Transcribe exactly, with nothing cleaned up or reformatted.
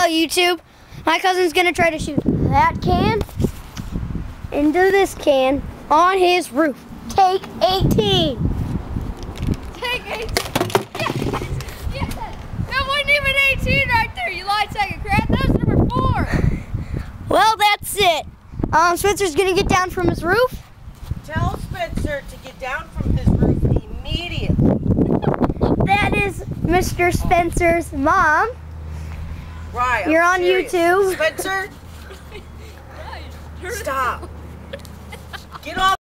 YouTube. My cousin's gonna try to shoot that can into this can on his roof. Take eighteen. Take eighteen. Yes. Yes. That wasn't even eighteen right there. You lied, second crap. That was number four. Well, that's it. Um, Spencer's gonna get down from his roof. Tell Spencer to get down from his roof immediately. That is Mister Spencer's mom. Right. You're I'm on serious. YouTube. Spencer, Right. stop. Get off.